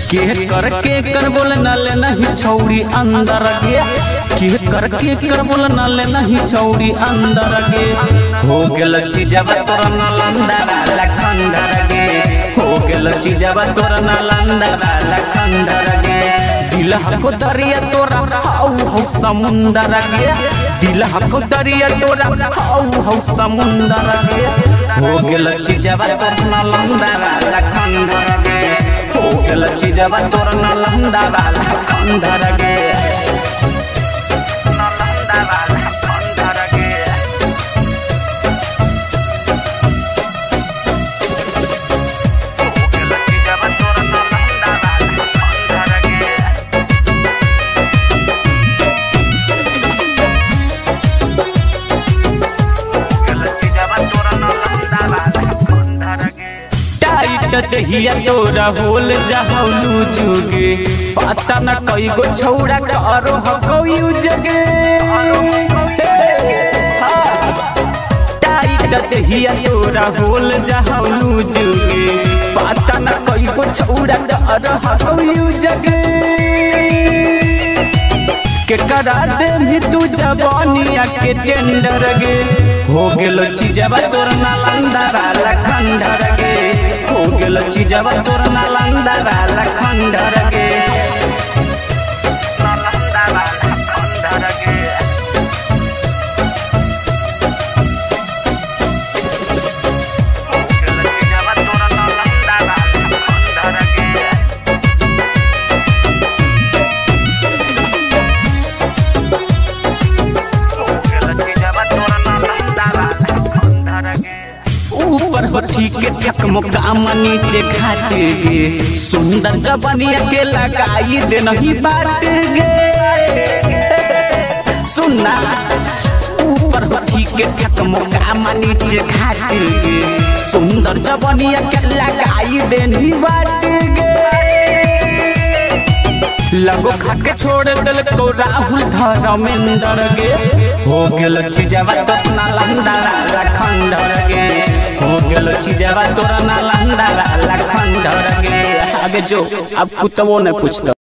के कर बोल न ले नहीं छौड़ी अंदर गे के कर बोल न ले नहीं छौड़ी अंदर गे हो गेल चीजवा तोर न लंदा वाला खंडर गे हो गेल चीजवा तोर न लंदा वाला खंडर गे दिलहा को दरिया तोरा हाउ हाउ समुंदर गे दिलहा को दरिया तोरा हाउ हाउ समुंदर गे हो गेल चीजवा तोर न लंदा वाला खंडर गे हो गेल चीजवा तोर न लंदा वाला खंडर गे न लंदा वाला खंडर गे दहिया तोरा होल जहलू जुगे पता न कई गो छौड़ा करो हकयू जगे टाइट दहिया तोरा होल जहलू जुगे पता न कई गो छौड़ा करो हकयू जगे के करा दे भी तू जवानिया के टेंडर गे हो गेल चीजवा तोर न लंदा वाला खंडर गे हो गेल चीजवा तोर न लंदा वाला खंडर गे न लंदा वाला खंडर गे हो गेल चीजवा तोर न लंदा वाला खंडर गे ऊपर हो ठीक ठाक मुकाम नीचे घाट गे सुंदर जबनिया के लगाई दे नहीं बाट गे सुनना ऊपर हो ठीक ठाक मुकाम नीचे घाट गे सुंदर जबनिया के लगाई दे नहीं बाट गे लगो खाके छोड़ दिल को राहुल धर्मेंद्र गे हो गेल चीजवा तोर न लंदा वाला खंडर गे हो गेल चीजवा तोर न लंदा वाला खंडर गे आगे जो अब कुत्तों ने पूछता।